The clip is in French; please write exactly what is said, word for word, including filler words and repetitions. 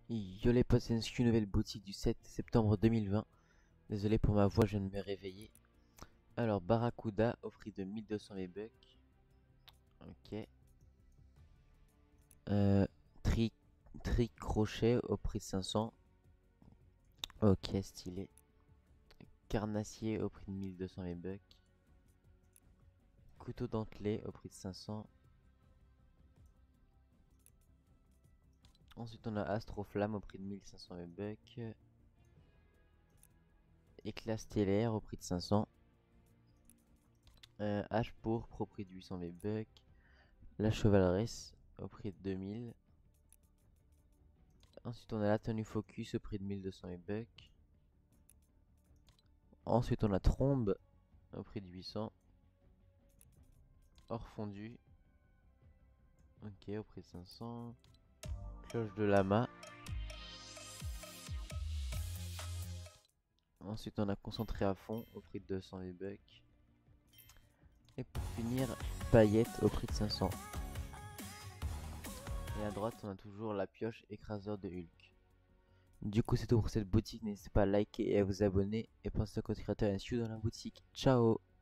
Yo les potes, c'est une nouvelle boutique du sept septembre deux mille vingt. Désolé pour ma voix, je viens de me réveiller. Alors, Barracuda au prix de mille deux cents V-Bucks. Ok. Euh, tri, tri crochet au prix de cinq cents. Ok, stylé. Carnassier au prix de mille deux cents V-Bucks. Couteau dentelé au prix de cinq cents. Ensuite, on a Astroflamme au prix de mille cinq cents V-Bucks. Éclat stellaire au prix de cinq cents. Euh, H pourpre au prix de huit cents V-Bucks. La chevaleresse au prix de deux mille. Ensuite, on a la tenue focus au prix de mille deux cents V-Bucks. Ensuite, on a trombe au prix de huit cents. Or fondu. Ok, au prix de cinq cents. Cloche de lama. Ensuite, on a concentré à fond au prix de deux cents V-Bucks. Et pour finir, paillettes au prix de cinq cents. Et à droite, on a toujours la pioche écraseur de Hulk. Du coup, c'est tout pour cette boutique. N'hésitez pas à liker et à vous abonner. Et pensez au code créateur S U dans la boutique. Ciao!